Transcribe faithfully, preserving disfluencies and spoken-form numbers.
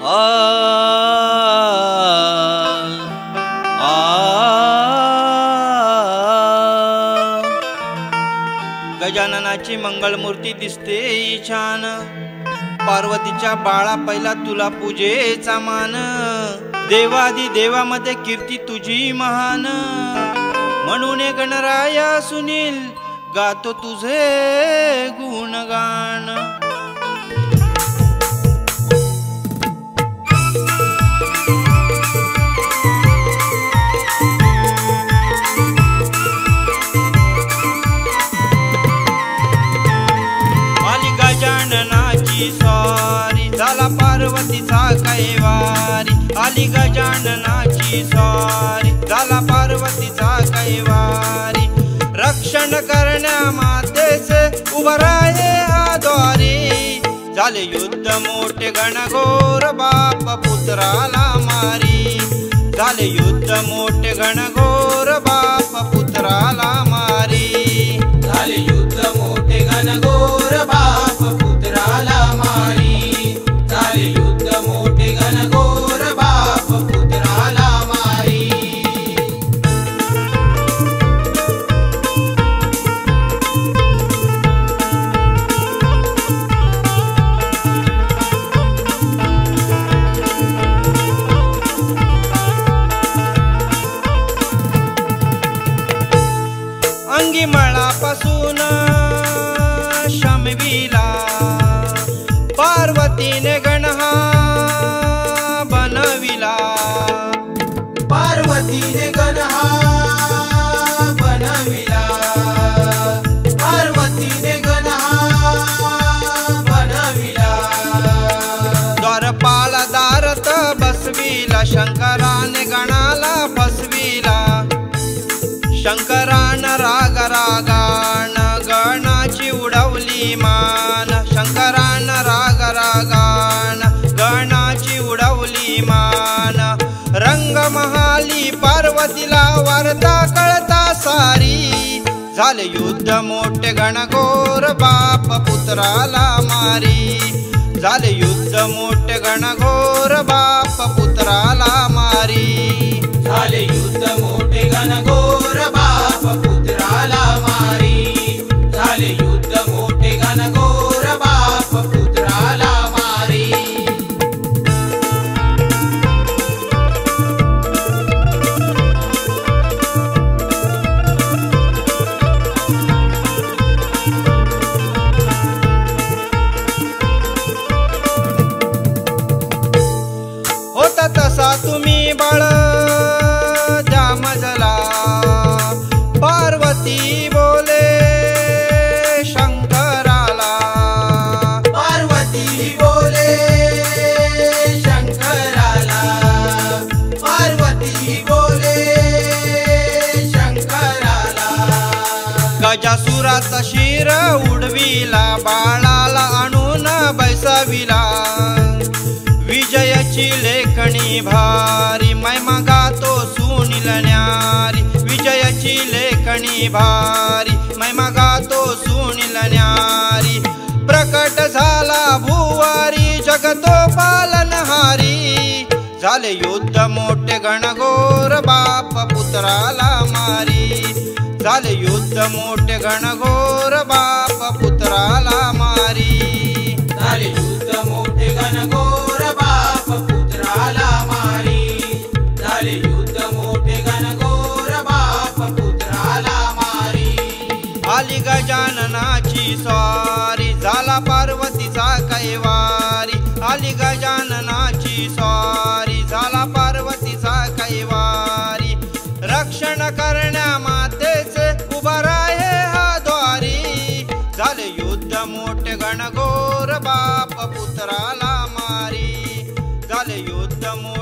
आ आ गजाननाची मंगलमूर्ती दिसते छान, पार्वतीच्या बाळा पहिला तुला पूजेचा मान, देवादी देवामध्ये कीर्ती तुझी महान, म्हणून गणराया सुनील गातो तुझे गुणगान। आली गजाननाची स्वारी, झाला पार्वतीचा कैवारी, आली गजाननाची स्वारी, झाला पार्वतीचा कैवारी, रक्षण करण्या मातेचे उभा राहे हा द्वारी, झाले युद्ध मोठे घनघोर बाप पुत्राला मारी, झाले युद्ध मोठे घनघोर बाप पुत्राला मारी, झाले युद्ध मोठे घनघोर बाप पुत्राला मारी, झाले युद्ध मोठे घनघोर बाप पुत्राला मारी। अंगी मळापासून शमविला, पार्वतीने गण हा बनविला, पार्वतीने गण हा बनविला, पार्वतीने गण हा बनविला, द्वारपाला दारत बसविला, शंकराने गणाला फसविला, शंकरान राग रागान गणाची उडवली मान, शंकरान राग रागान गणाची उडवली मान, रंग महाली पार्वतीला वार्ता कळता सारी, झाले युद्ध मोठे घनघोर बाप पुत्राला मारी, झाले युद्ध मोठे घनघोर बाप पुत्राला मारी, झाले युद्ध मोठे घनघोर बाप पुत्राला मारी, झाले युद्ध मोठे घनघोर बाप पुत्राला मारी। होता तसा तुम्ही बाळ जामजला, पार्वती बोले शंकराला, पार्वती बोले शंकराला, पार्वती बोले शंकराला, गजासुराचा शिर उडविला, बाळाला आणून बैसाविला, विजयाची लेखणी भारी, महिमा गातो सुनील न्यारी, विजयाची लेखणी भारी, महिमा गातो सुनील न्यारी, प्रकट झाला भुवारी जगतो पालनहारी, झाले युद्ध मोठे घनघोर बाप पुत्राला मारी, झाले युद्ध मोठे घनघोर बाप पुत्राला मारी, झाले युद्ध मोठे घनघोर बाप पुत्राला मारी, झाले युद्ध मोठे घनघोर बाप पुत्राला मारी। आली गजाननाची स्वारी, झाला पार्वतीचा कैवारी, आली गजाननाची स्वारी, झाला पार्वतीचा कैवारी, रक्षण करण्या मातेचे उभा राहे हा द्वारी, झाले युद्ध मोठे घनघोर बाप पुत्राला मारी, झाले युद्ध